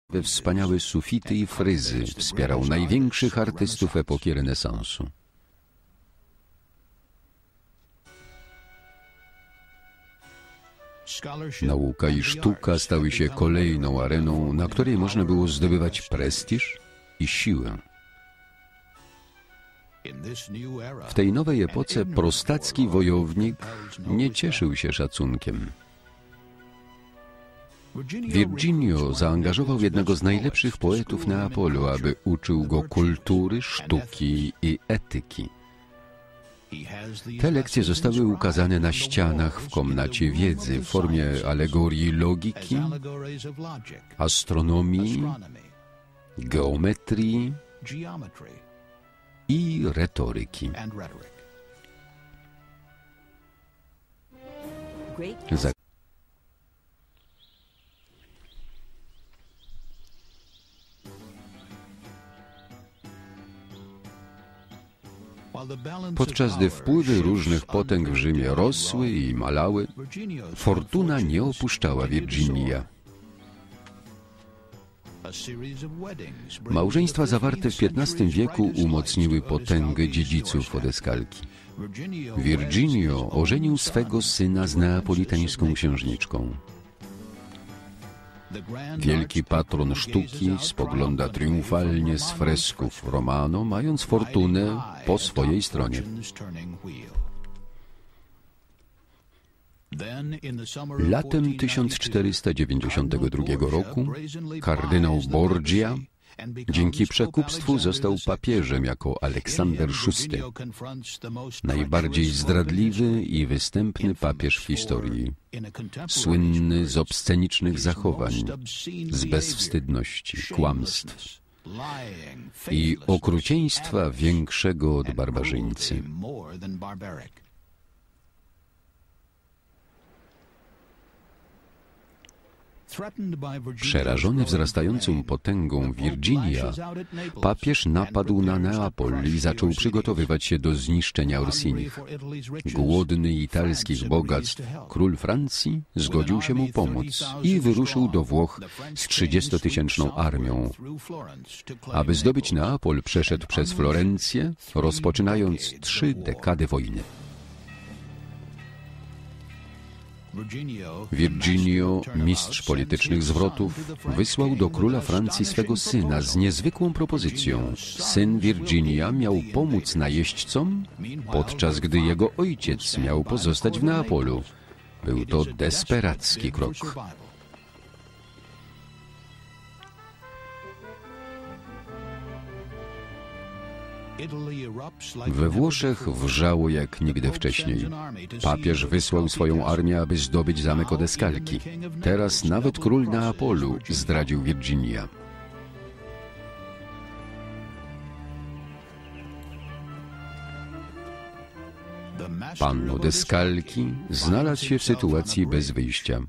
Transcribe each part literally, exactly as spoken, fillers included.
we wspaniałe sufity i fryzy, wspierał największych artystów epoki renesansu. Nauka i sztuka stały się kolejną areną, na której można było zdobywać prestiż i siłę. W tej nowej epoce prostacki wojownik nie cieszył się szacunkiem. Virginio zaangażował jednego z najlepszych poetów Neapolu, aby uczył go kultury, sztuki i etyki. Te lekcje zostały ukazane na ścianach w komnacie wiedzy w formie alegorii logiki, astronomii, geometrii i retoryki. Za Podczas gdy wpływy różnych potęg w Rzymie rosły i malały, fortuna nie opuszczała Virginia. Małżeństwa zawarte w piętnastym wieku umocniły potęgę dziedziców Odeskalki. Virginio ożenił swego syna z neapolitańską księżniczką. Wielki patron sztuki spogląda triumfalnie z fresków Romano, mając fortunę po swojej stronie. Latem tysiąc czterysta dziewięćdziesiątego drugiego roku kardynał Borgia dzięki przekupstwu został papieżem jako Aleksander szósty, najbardziej zdradliwy i występny papież w historii, słynny z obscenicznych zachowań, z bezwstydności, kłamstw i okrucieństwa większego od barbarzyńcy. Przerażony wzrastającą potęgą Virginia, papież napadł na Neapol i zaczął przygotowywać się do zniszczenia Orsinich. Głodny italskich bogactw, król Francji zgodził się mu pomóc i wyruszył do Włoch z trzydziestotysięczną armią. Aby zdobyć Neapol, przeszedł przez Florencję, rozpoczynając trzy dekady wojny. Virginio, mistrz politycznych zwrotów, wysłał do króla Francji swego syna z niezwykłą propozycją. Syn Virginia miał pomóc najeźdźcom, podczas gdy jego ojciec miał pozostać w Neapolu. Był to desperacki krok. We Włoszech wrzało jak nigdy wcześniej. Papież wysłał swoją armię, aby zdobyć zamek Odeskalki. Teraz nawet król Neapolu zdradził Virginia. Pan Odeskalki znalazł się w sytuacji bez wyjścia.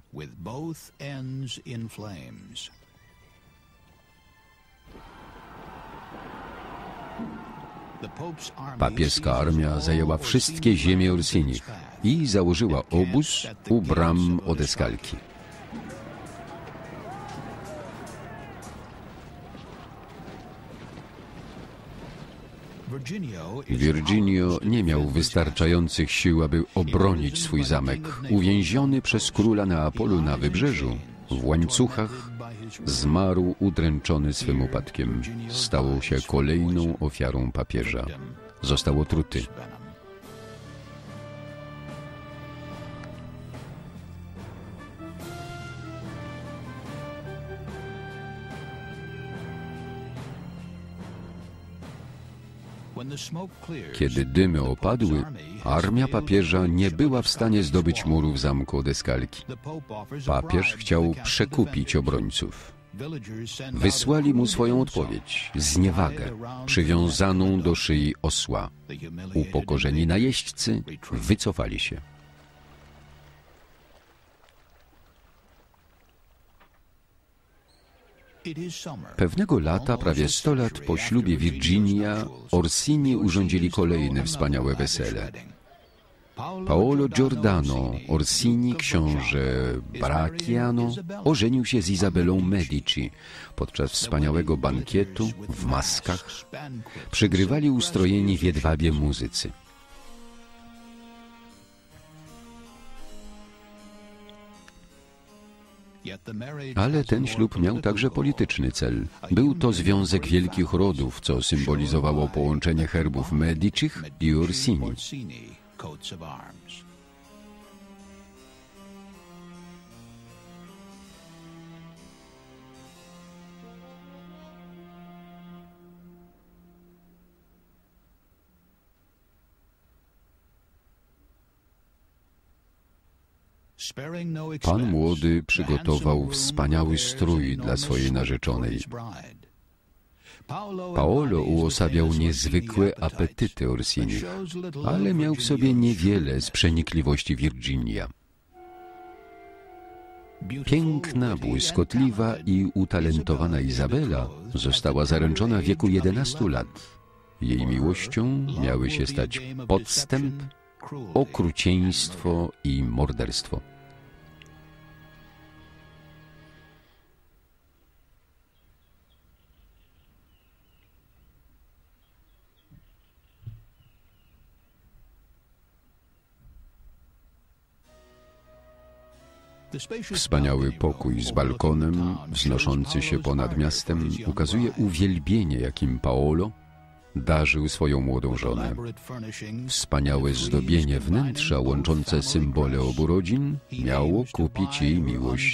Papieska armia zajęła wszystkie ziemie Orsinich i założyła obóz u bram Odeskalki. Virginio nie miał wystarczających sił, aby obronić swój zamek. Uwięziony przez króla Neapolu na wybrzeżu, w łańcuchach, zmarł udręczony swym upadkiem. Stał się kolejną ofiarą papieża. Został otruty. Kiedy dymy opadły, armia papieża nie była w stanie zdobyć murów zamku Odeskalki. Papież chciał przekupić obrońców. Wysłali mu swoją odpowiedź, zniewagę, przywiązaną do szyi osła. Upokorzeni najeźdźcy wycofali się. Pewnego lata, prawie sto lat po ślubie Virginia, Orsini urządzili kolejne wspaniałe wesele. Paolo Giordano Orsini, książę Bracciano, ożenił się z Izabelą Medici. Podczas wspaniałego bankietu w maskach przygrywali ustrojeni w jedwabie muzycy. Ale ten ślub miał także polityczny cel. Był to związek wielkich rodów, co symbolizowało połączenie herbów Medicich i Orsini. Pan młody przygotował wspaniały strój dla swojej narzeczonej. Paolo uosabiał niezwykłe apetyty Orsinich, ale miał w sobie niewiele z przenikliwości Virginia. Piękna, błyskotliwa i utalentowana Izabela została zaręczona w wieku jedenastu lat. Jej miłością miały się stać podstęp, okrucieństwo i morderstwo. Wspaniały pokój z balkonem, wznoszący się ponad miastem, ukazuje uwielbienie, jakim Paolo darzył swoją młodą żonę. Wspaniałe zdobienie wnętrza, łączące symbole obu rodzin, miało kupić jej miłość.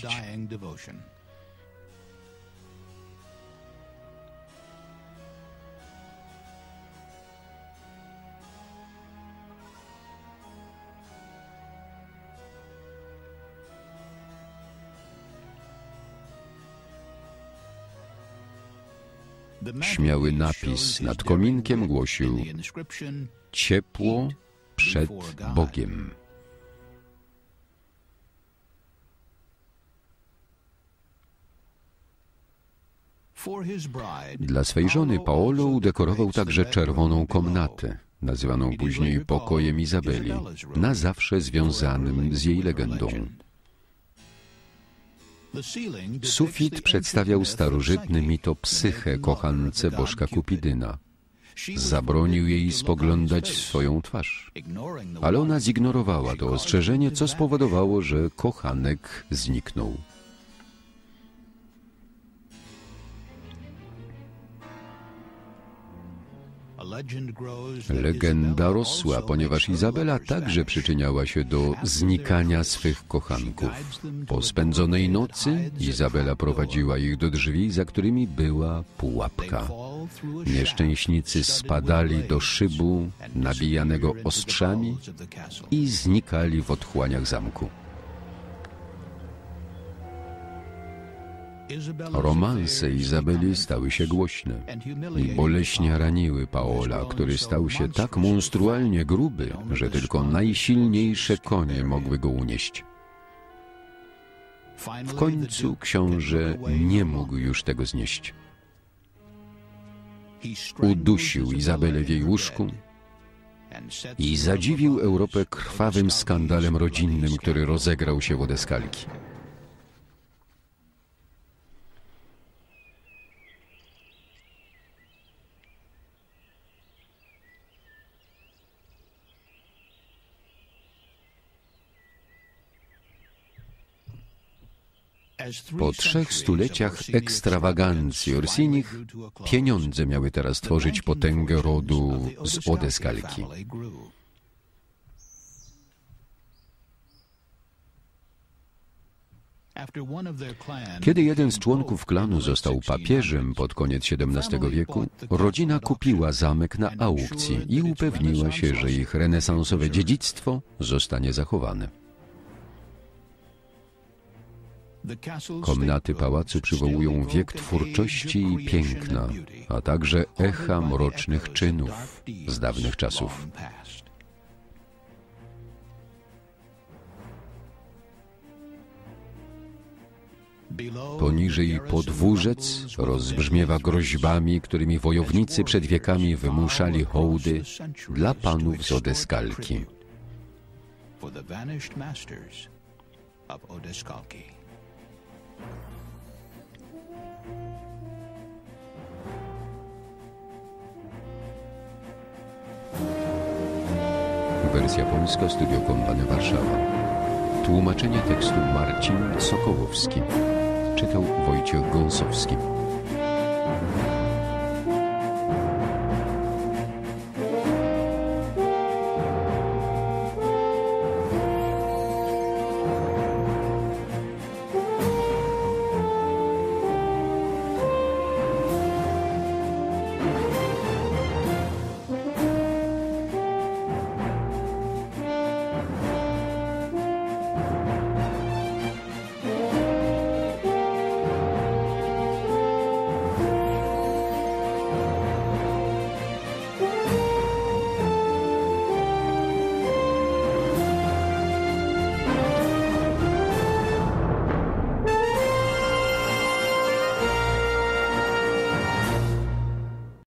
Śmiały napis nad kominkiem głosił: ciepło przed Bogiem. Dla swej żony Paolo udekorował także czerwoną komnatę, nazywaną później pokojem Izabeli, na zawsze związanym z jej legendą. Sufit przedstawiał starożytny mit o Psyche, kochance bożka Kupidyna. Zabronił jej spoglądać w swoją twarz, ale ona zignorowała to ostrzeżenie, co spowodowało, że kochanek zniknął. Legenda rosła, ponieważ Izabela także przyczyniała się do znikania swych kochanków. Po spędzonej nocy Izabela prowadziła ich do drzwi, za którymi była pułapka. Nieszczęśnicy spadali do szybu nabijanego ostrzami i znikali w otchłaniach zamku. Romanse Izabeli stały się głośne i boleśnie raniły Paola, który stał się tak monstrualnie gruby, że tylko najsilniejsze konie mogły go unieść. W końcu książę nie mógł już tego znieść. Udusił Izabelę w jej łóżku i zadziwił Europę krwawym skandalem rodzinnym, który rozegrał się w Odeskalki. Po trzech stuleciach ekstrawagancji Orsinich pieniądze miały teraz tworzyć potęgę rodu z Odeskalki. Kiedy jeden z członków klanu został papieżem pod koniec siedemnastego wieku, rodzina kupiła zamek na aukcji i upewniła się, że ich renesansowe dziedzictwo zostanie zachowane. Komnaty pałacu przywołują wiek twórczości i piękna, a także echa mrocznych czynów z dawnych czasów. Poniżej podwórzec rozbrzmiewa groźbami, którymi wojownicy przed wiekami wymuszali hołdy dla panów z Odeskalki. for the vanished masters of Odescalchi. Wersja polska, Studio Kompany Warszawa. Tłumaczenie tekstu Marcin Sokołowski. Czytał Wojciech Gąsowski.